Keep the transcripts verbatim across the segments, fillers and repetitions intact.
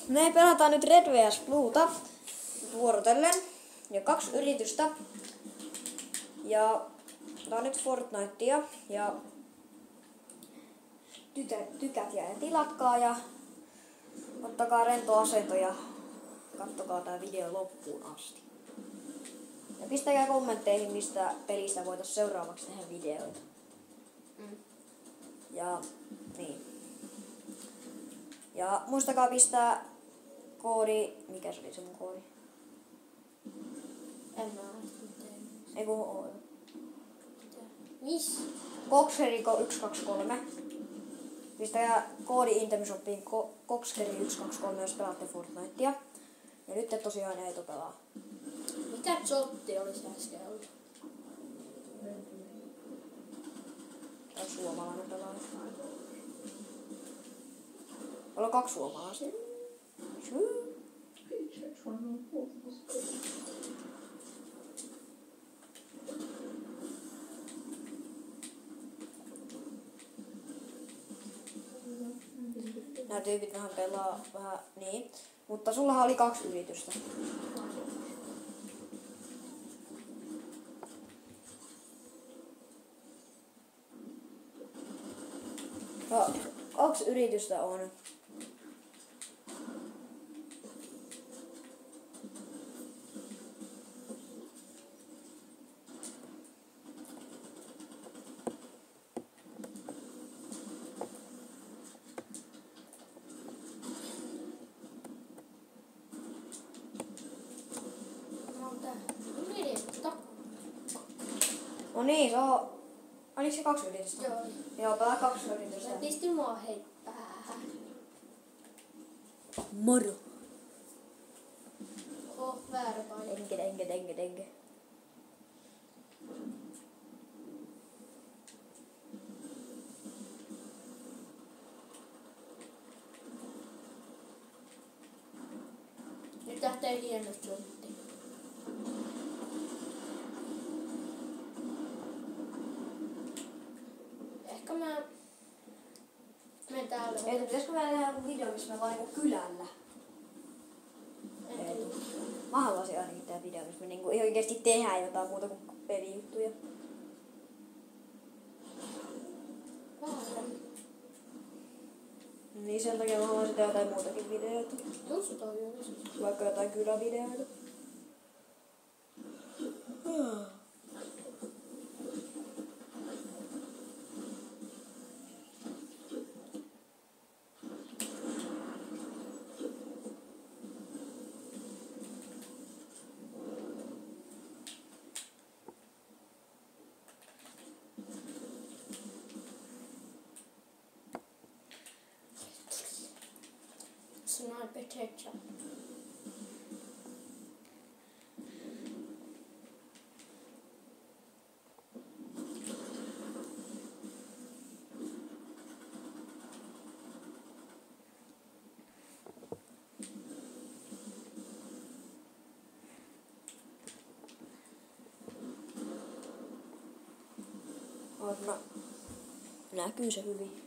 me pelataan nyt Red versus. Blueta vuorotellen. Ja kaksi yritystä. Ja tää on nyt Fortnitea. Ja tytä, tykätkää ja tilatkaa ja ottakaa rento asento ja kattokaa tää video loppuun asti. Ja pistäkää kommentteihin, mistä pelistä voitais seuraavaksi tehdä videoita. Mm. Ja niin. Ja muistakaa pistää koodi, mikä se oli se mun koodi? En mä mitään. Ei kun oo. Miss? Kokseriko yksi kaksi kolme. Pistäkää koodi Intemshoppiin Kokskeri yksi kaksi kolme, jos pelaatte Fortnitea. Ja nyt et tosiaan Eeto pelaa. Mikä zotti olisi äsken ollut? Tai suomalainen pelaaja. Olla kaksi suomalaisia. Syy. Nämä tyypit vähän pelaa vähän niin. Mutta sullahan oli kaksi yritystä. No, kaksi yritystä on. No niin, se on... Oliko se kaksi yritystä? Joo. Joo, pelaa kaksi yritystä. Se pisti mua hei päähän. Moro. Oh, väärä paikka. Denke, denke, denke, denke. Nyt lähtee hieno zotti. Ehkä mä... Menen täällä. Ei, pitäisikö meillä tehdä joku video, missä me vaan niinku kylällä? En Ei. tiedä. Mä haluaisin ainakin tehdä video, missä me niinku ihan oikeesti tehdään jotain muuta kuin pelijuttuja. Väärä. Niin sen takia mä haluaisin tehdä jotain muutakin videoita. Just toi on. Vaikka jotain kylävideoita. Sniper headshot. Oot, no. Näkyy se hyvin.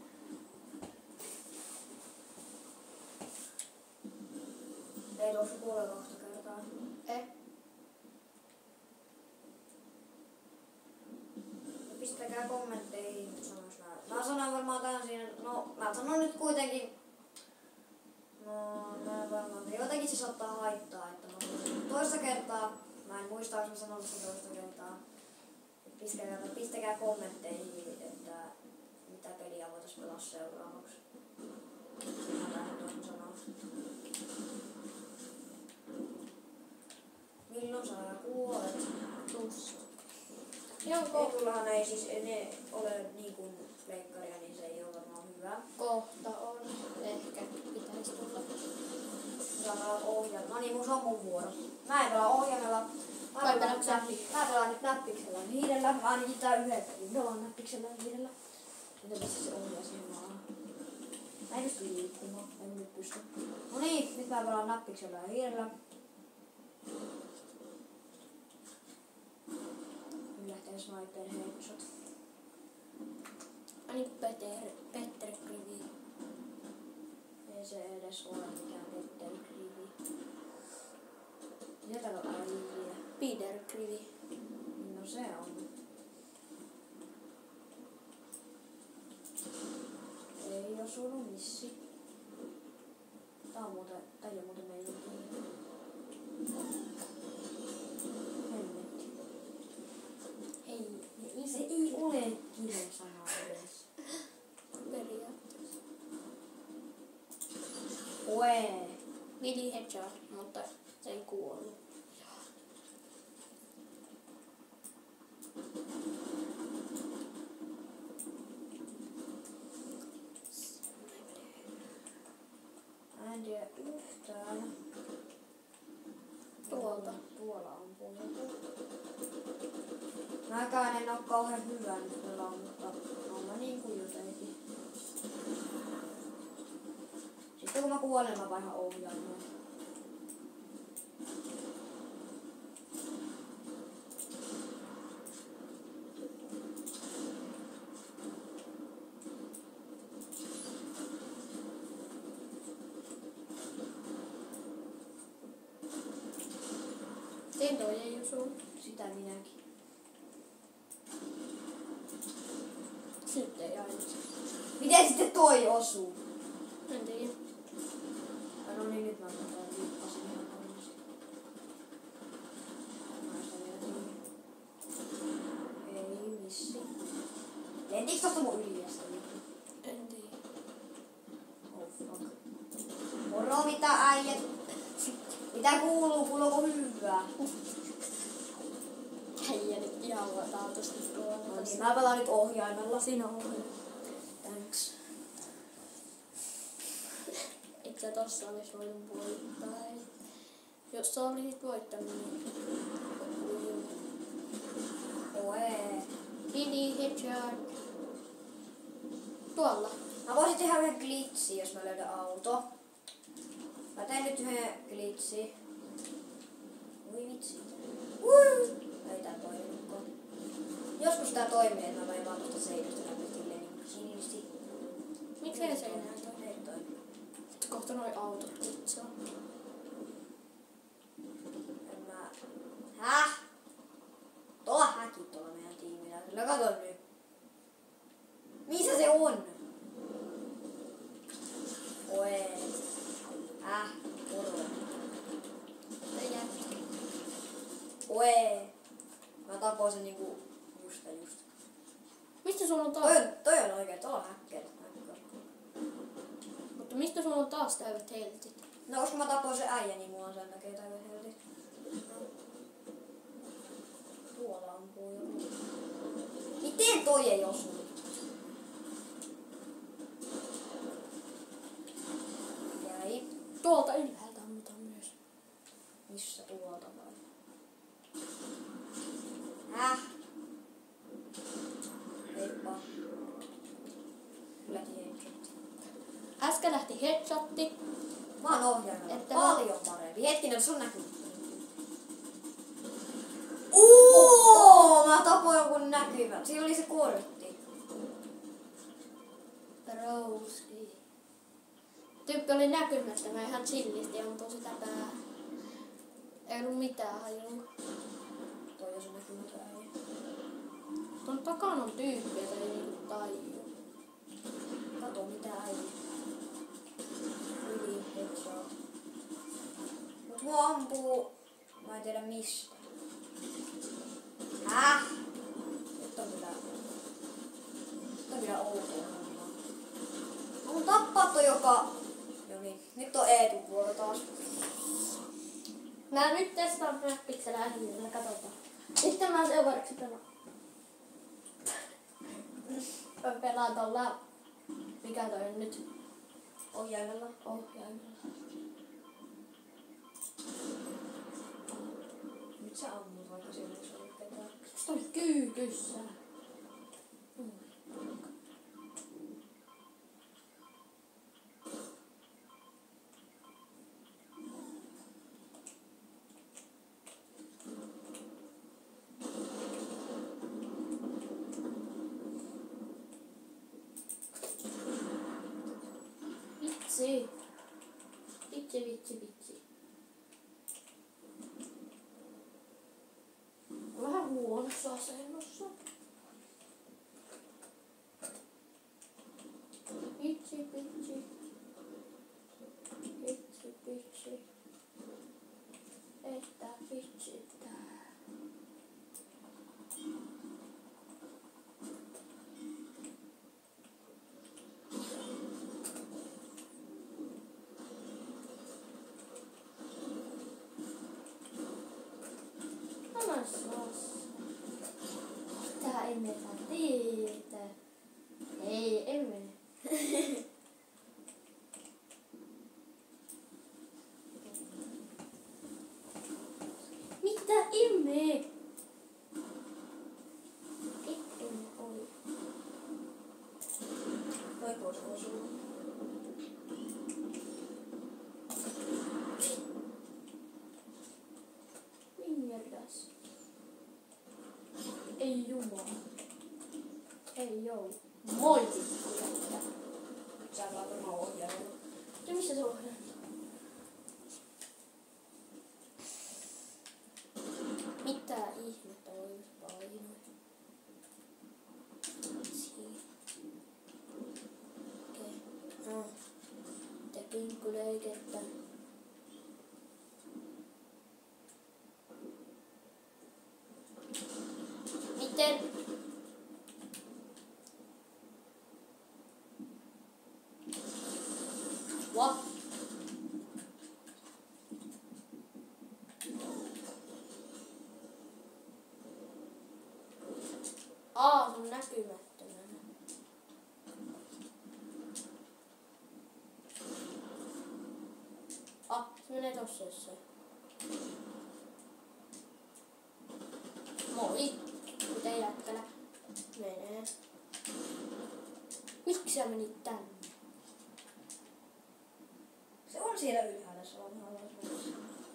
Ei tuossa kuole kahta kertaa. Eh? Ja pistäkää kommentteihin, sanois nää. Mä sanoin varmaan tän siinä, no mä sanon nyt kuitenkin. No mä en varmaan, jotenkin se saattaa haittaa, että mä sanon toista kertaa. Mä en muista, jos mä sanon sen toista kertaa. Pistäkää, pistäkää kommentteihin, että mitä peliä voitais pelaa seuraavaksi. Mä lähden tuohon sanoa. Milloin sä kuolet? Tuossa. Joo, Etullahan ei siis ne ole niinku leikkaria, niin se ei ole varmaan hyvä. Kohta on. Ehkä pitäisi tulla. Saadaan ohjelma. No niin, mun se on mun vuoro. Mä en pelaa ohjelmalla. Mä Vai pelaan, pelaatko sä? näppi, mä pelaan nyt näppiksellä hiirellä. Mä ainakin tää yhden pelin pelaan näppiksellä hiirellä. Joten missä se ohjaa siihen maahan? Mä en pysty liikkumaan. En nyt pysty. No niin, nyt mä pelaan näppiksellä ja hiirellä. Nyt lähtee sniper headshot. Ani Peter, Petter Krivi. Ei se edes ole mikään Peter-krivi. Mitä täällä on äijä? Peter-krivi. No se on. Ei osunut missi. Tää on muuten, tää ei oo muuten meidän kiinni. Hemmetti. Ei, ei Se ei ole kirosana edes. periaatteessa. Oe. Willy Hedgehog, mutta se ei kuollut. Mä en tiedä yhtään. Tuolta. Tuolla on puolella. Mäkään en oo kauhean hyvä nyt pelaa, mutta on mä niinku jotenkin. Sitten kun mä kuolen, mä vaihan ohjaamaan. Tein toi ei osu. Sitä minäkin. Nyt ei aina. Miten sitten toi osuu? En tiedä. No niin, nyt mä katsoin viippasin ihan varmasti. Mä sitä vielä kiinni. Ei missi. Lentiks tosta mun yli ästä vittu? En tiedä. Oh fuck. Moro mitä äijät? Mitä kuuluu? Kuuluuko hyvää? Äijä nyt ihan lataatusti tuolla. No niin, mä pelaan nyt ohjaimella. Siinä on. Thanks. Et sä tossa olis voinut voittaa. Jos sä olisit voittanut, niin... Oe. Willy Hedgehog. Tuolla. Mä voisin tehdä yhden glitsin, jos mä löydän auto. Mä teen nyt yhden glitsin. Voi vitsi. Woo! Ei tää toiminutkaan. Joskus tää toimii, että mä menen vaan tosta seinästä läpi silleen niin sinisti. Miksei se enää toimi? Ei toimi. Kohta noi autot kutsaa. En mä... Häh? Tuolla häkit tuolla meidän tiimillä. Sillä kato nyt. Missä se on? Oe. Häh? Moro. Se jätti. Oe. Mä tapoin sen niinku just ja just. Mistä sulla on taas? Toi on, toi on oikein, tuolla on häkkeellä. Mutta mistä sulla on taas täydet heltit? No koska mä tapoin sen äijä, niin mulla on sen takia täydet heltit. Tuolla ampuu joku. Miten toi ei osunut? Jäi. Tuolta ylhäältä ammutaan myös. Missä tuolta vai? Häh? Heippa. Lähti headshot. Äsken lähti headshotti. Mä oon ohjaimella. Että Paljon parempi. Hetkinen, sun näkyy. Ooo! Mä tapoin jonkun näkyvän. Siinä oli se kortti. Rouski. Tyyppi oli näkymättä, mä ihan chillisti ampui sitä päähän. Ei ollut mitään hajua. Toi on se näkymätön äijä. Tuon takana on tyyppi, jota ei niinku tajuu. Kato mitä äijä. Yli headshot. Mut mua ampuu... Mä en tiedä mistä. Häh? Nyt on kyllä... Nyt on kyllä outoa hommaa. Mä mun tappaa toi joka... No niin, nyt on Eetun vuoro taas. Mä nyt testaan näppiksellä äänillä, katsotaan. Sitten mä seuraavaksi pelaan. Mä pelaan tuolla... Mikä toi on nyt? Ohjaimella. Ohjaimella. Nyt sä ammut vaikka siellä ei ole ketään. Mistä oli kyykyssä? Mm. Vitsi. Vitsi, vitsi, vitsi. Vähän huonossa asennossa. Vitsi, vitsi. Vitsi, vitsi. Että vitsittää. Tää emme saa tietää. Ei, emme. Mitä emme? Emme oli. Voiko se osua? Mingerdas. Ei jumala. Ei jou. Moitikku jättä. Sä saat omaa ohjelmaa. Ja missä se on? Mitä ihmettä olisi painoin? Siinä. Okei. No. Te pinkkuleikettä. Miten? What? Aa, se on näkymättömänä. Ah, se menee tossa jossain. Moi. Miten jätkälä menee? Miksi sä menit tänne? Se on siellä ylhäällä, se on ihan alas.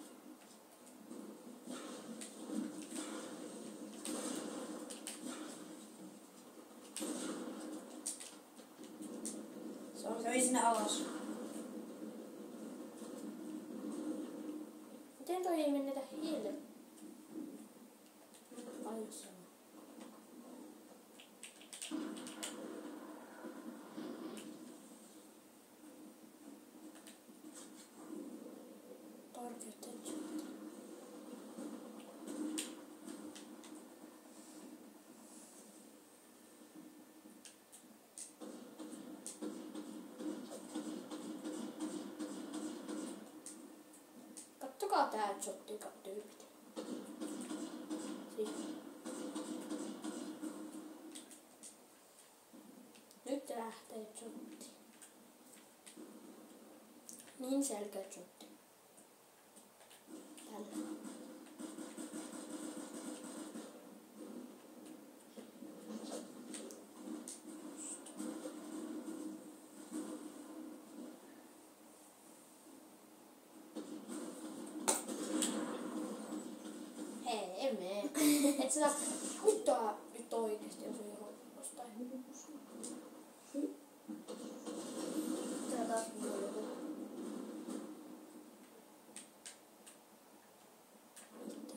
Se on, se meni sinne alas. Miten toi ei mennetä hiille? Ajossa. Tarkoitettu. Kattokaa tää shotti, tyypit. Siis. Nyt lähtee shotti. Niin selkeä shotti. Tällä. Hei, emme. Et sä huttaa nyt oikeesti, jos ei ole jostain huusu. Tää taas mulla on joku. Mitä?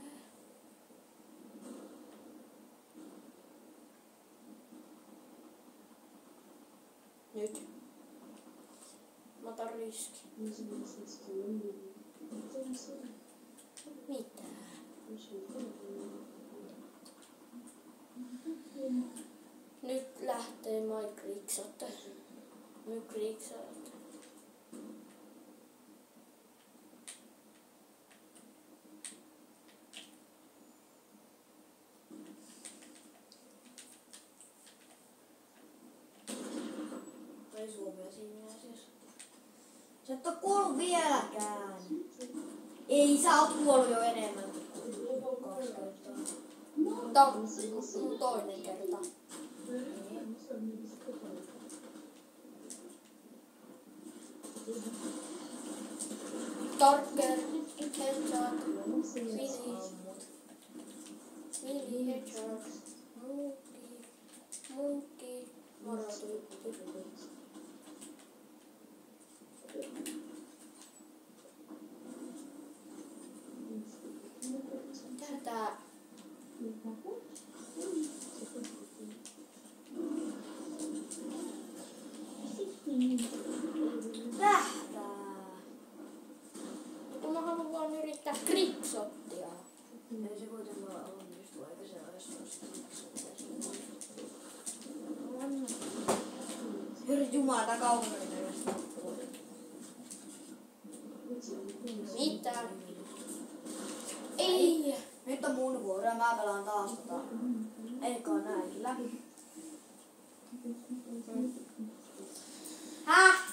Nyt. Mä otan riski. Mitä? Nyt lähtee Mike Riksotte. Mike Riksotte. Ei suomea siinä asiassa. Sä et oo kuollut vieläkään. Ei, sä oot kuollut jo enemmän kuin kaksi kertaa. Tää on mun toinen kerta. Tarker, headshot, Willy, Willy, headshot, munkki, munkki, morotyyppi. Tähtää. Kun mä haluan vaan yrittää tricksottia. Ei se kuitenkaan onnistu, eikä se olisi Herra Jumala, tää kaupunki oli tällaista. Mitä? Ei! Nyt on mun vuoro ja mä pelaan taas tota. Eikä oo näillä. Häh?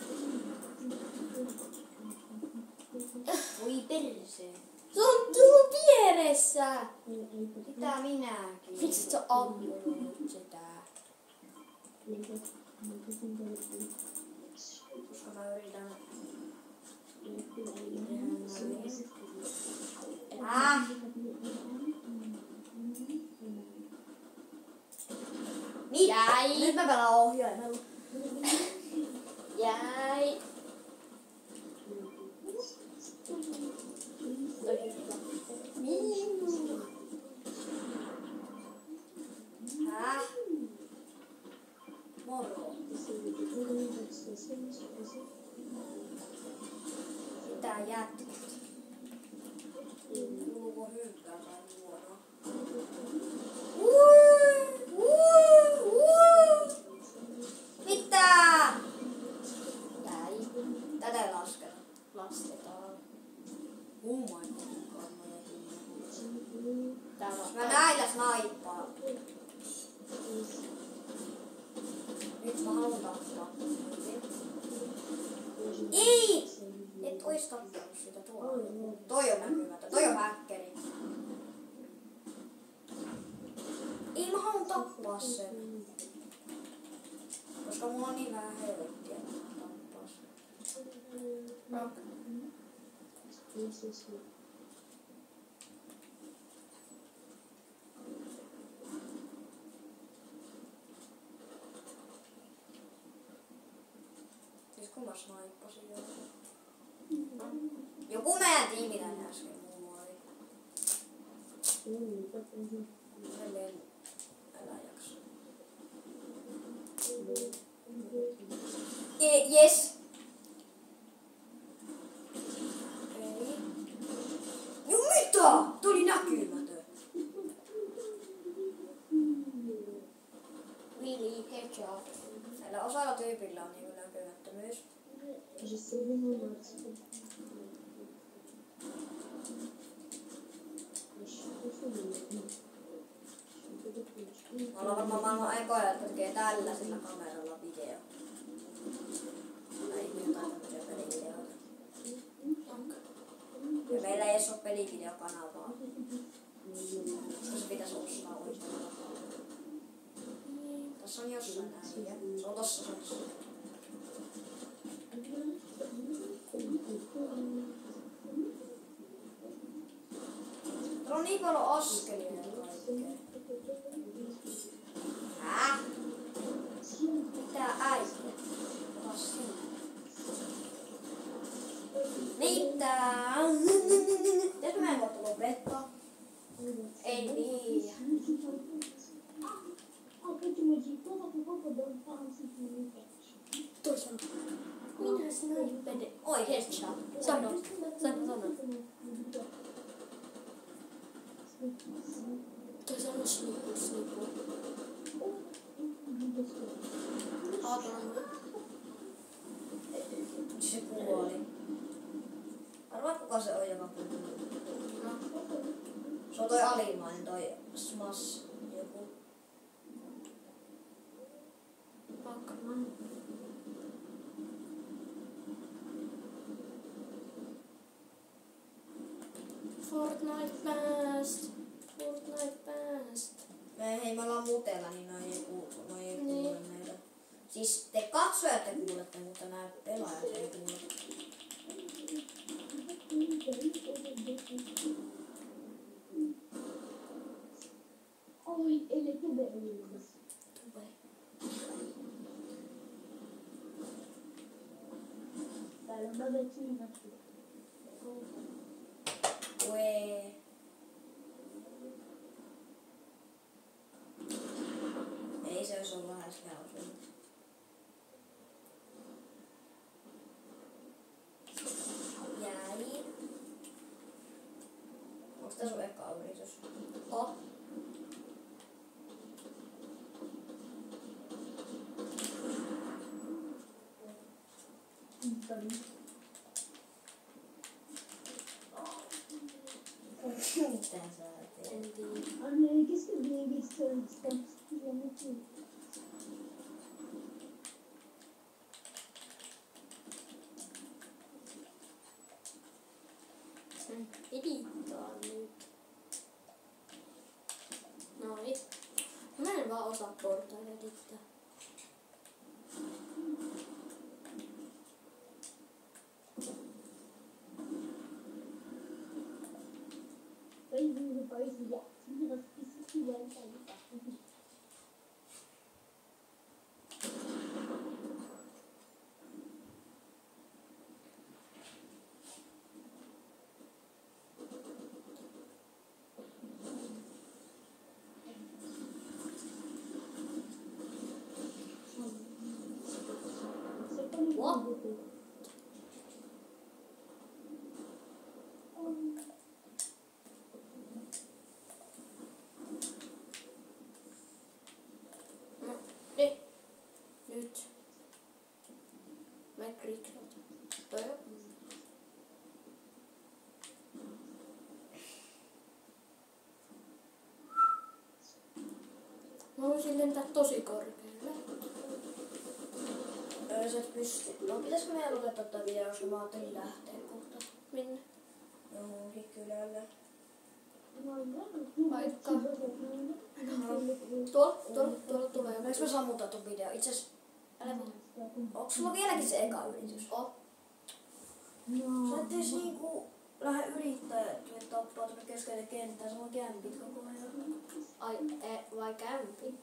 Voi perse. Se on tullut vieressä! Mitä minäkin? Miksi sä ampunut sitä? Koska mä yritän... Häh? Niin, Jäi. nyt mä pelaan ohjaimella. Jäi. Häh? Moro. Mitä jätkät? Kuuluuko hyvää vai huonoa? Ui, ui, ui. Mitä? Jäi. Tätä ei lasketa. Lasketaan. Oh my god, mä jätin. Täällä on Mä näillä snaippaan. Nyt mä haluan tappaa. Ei! Et ois tappanut sitä tuolla. Toi on näkymätön. Toi on häkkeri. Ei mä haluan tappaa sen. Koska mulla on niin vähän helvettiä, että mä tappaa sen. No. Siis kun mä snaippasin jo. Joku meidän tiimiläinen äsken muu oli. Edelleen älä jaksa. E, yes. Ei. No mitä? Tuli näkymätön. Willy Headshot. Näillä osalla tyypillä on niinku näkymättömyys. Me ollaan varmaan maailman ekoja, jotka tekee tällaisella kameralla video. Tai jotain tämmöisiä pelivideoita. Ja meillä ei edes ole pelivideokanavaa. Koska se pitäisi ostaa oikein. Tässä on jossain näin. Se on tossa tossa. Täällä on niin paljon askelia ja kaikkea. Häh? Mitä äiti? Ota sinne. Mitä? Pitäisikö meidän kohta lopettaa? Ei niin. Toisaalta. Minä snipede. Oi, Headshot. Sano. Sano, sano. Toisaalta snippu, snippu. Aaton. se kuoli. Arvaa kuka se on, joka kuoli. No. Se on toi alimainen, toi Smash joku. Vaikka. Fortnite Past. Fortnite Past. Me, hei, me ollaan mutella, niin noi ei kuulu, noi ei Niin. kuule meitä. Siis te katsojat te kuulette, mutta nämä pelaajat ei kuule. Oi, ele tube elimas. Tube. Täällä on babetsinattu. Ue. Mitä sä teet? En tiedä. Anne ei kesken viivissä sitä kyllä nyt. Sen edittaa nyt. Noin. Mä en vaan osaa portailla edittaa. Ei viivi paisi ja siinä on pissi vältä. What? No, niin. Nyt. Mä kriksot. Toi on. Mä voisin lentää tosi korkealle. Öö, sä et pysty. No pitäisikö meidän lopettaa tää video, koska mä ajattelin lähteä kohta. Minne? Johonkin kylälle. Vaikka. Tuolla, tuolla, tuolla tulee Eikö mä sammuttaa ton video? Itse asiassa, älä muuta. Onko sulla vieläkin se eka yritys? Oh. Sä et edes niinku lähde yrittää, että tappaa tuonne keskelle kenttää, se on kämpit koko ajan. Ai, e, vai kämpi?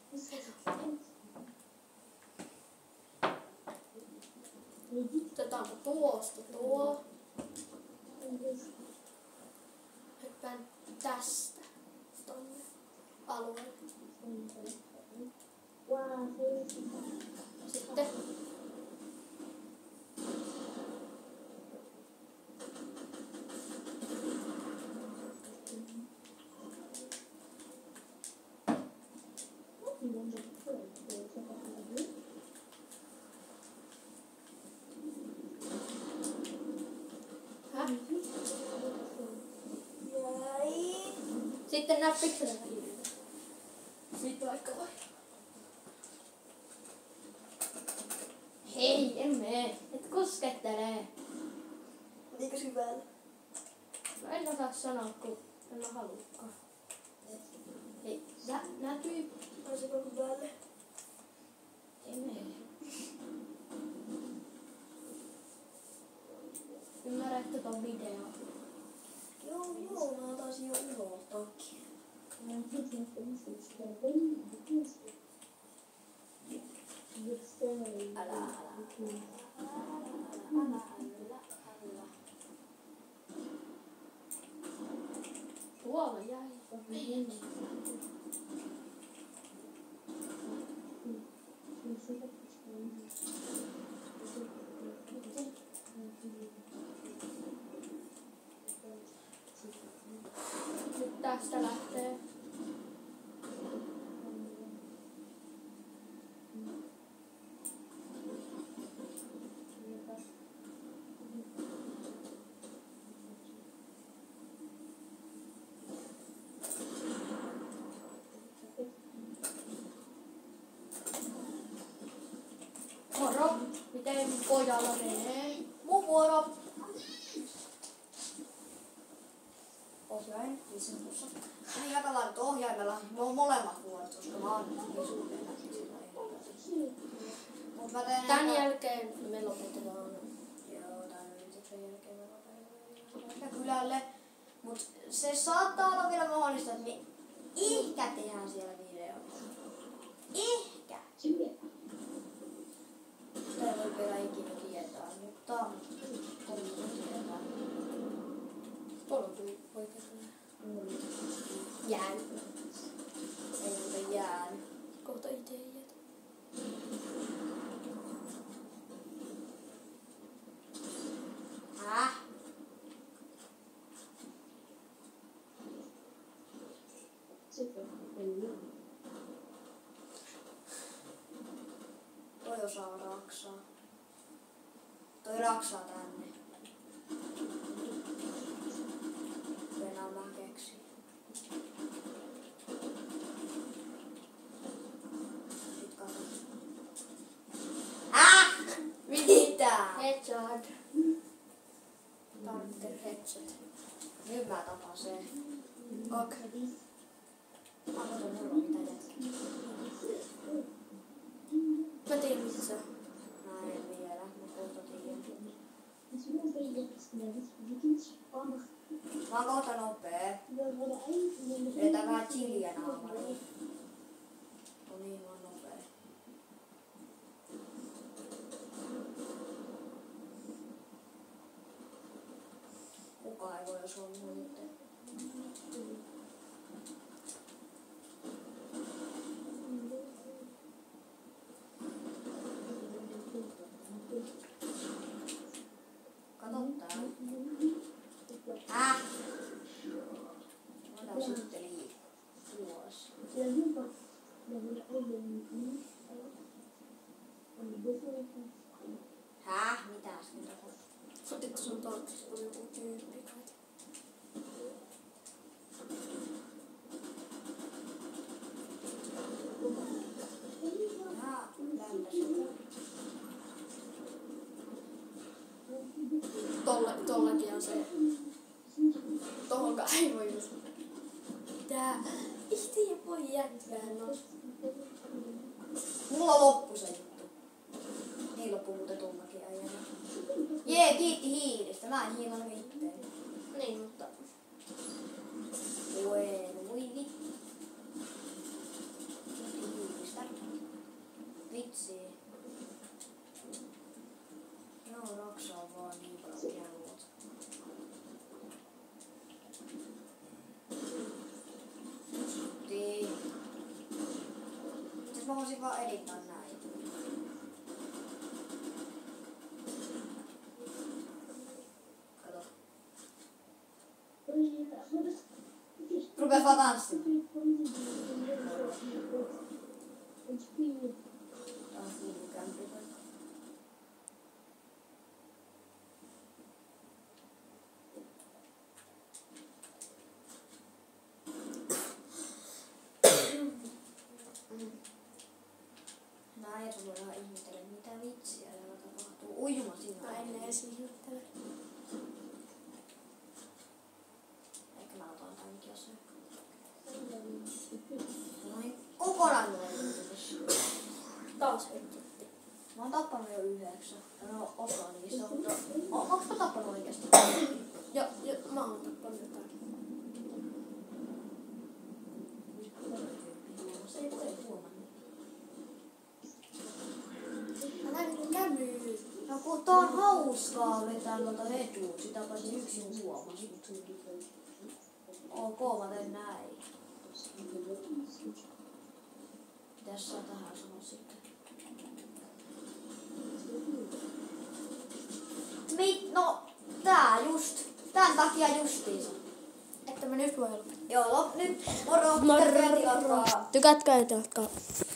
Otetaanko tuosta tuo? Hyppään tästä tonne alueelle. Sitten Häh? Jäi. Sitten nää pikkusen Sitten vaikka vai. Hei, en mene. Et koskettele. Niinkö syvällä? Mä en osaa sanoa, kun en mä halukaan. Hei, nää, nää tyypit. Pääsikö hyvälle? Ei mene. Ymmärrätkö ton videon? Joo, joo, mä taisin jo unohtaakin. Älä, älä, älä, älä, älä. Tuolla jäi. Nyt tästä lähtee. Moro, miten pojalla menee? Mun vuoro. Ohjain, viisinpussa. Niin jakallaan nyt ohjaimella. Ne on molemmat vuorot, koska mä oon niin suhteen lähti sillä ei. Mut mä teen Tän enää- jälkeen me lopetetaan. Joo, tän yrityksen jälkeen mä lopetan ehkä kylälle. Mut se saattaa olla vielä mahdollista, että me ehkä tehdään siellä videoita. Ehkä. Sitä ei voi vielä ikinä tietää, mutta komitin tietää. Tuolla tuli oikein. Jään. Ei muuten jäänyt. Kohta ite jätä. Häh? Toi osaa raksaa. Toi toi Raksaa tänne. Venään vähän keksiä. Nyt kato. Äh! Mitä? Headshot. Tarvitter headshot. Nyt mä tapan sen. Ok. Mä katon mulla mitä jätkä. Mä tiedän missä se on. Mä en vielä, mä kohta tiedän. Dus hoe ben je dat gesneld? Je kunt spannend. Mä oon kohta nopee. We worden eigenlijk Vedetään vähän chiliä naamariin. No niin, mä oon nopee. Kukaan ei voi jos on mun nyt. Kato tää. Äh! Mä sitten liikkuu. Vuosi. Ja hyvä. We worden ook niet. En de boven. Häh? Mitäs mitä on? Sitten sun torksissa on joku tyyppi kai. Mä lämpäsin. Tolla, tollakin on se. Tohonkaan ei voi just. Tää. Ihti ei voi jättää nostaa. Mulla loppu se juttu. Niin loppu muuten tullakin äijänä. Jee, kiitti hiilistä. Mä en hiilannut itteeni. Niin, mutta Bueno, voi vittu. Kiitti hiilistä. Vitsi. Joo, Raksa on vaan niin paljon kelluot. Justiin. Siis mä voisin vaan edittaa näin. Kato. Rupes vaan tanssimaan. Tää on full-kämpi. Nää äijät on ihan ihmetellä, mitä vitsiä täällä tapahtuu. Ujuma siinä. mä en edes ihmettele. Ehkä mä otan tämänkin jossain. Noin kokonaan noin. Taas headshot. Mä oon tappanut jo yhdeksän. No osa niistä. Mutta o- onks mä tappanut oikeesti? Jo, jo, mä oon tappanut jotain. Se ei voi huomannut. Mä näin kun kämyy. No kun tää on hauskaa vetää noita headshot, sitä paitsi yksin huomasi. Ok, mä teen näin. Mitäs sä tähän sanoo sitten? Mit, no tää just. Tän takia justiinsa. Että mä nyt voi olla. Joo, lop, nyt. Moro. Moro. Tervetuloa. Tykätkää ja tilatkaa.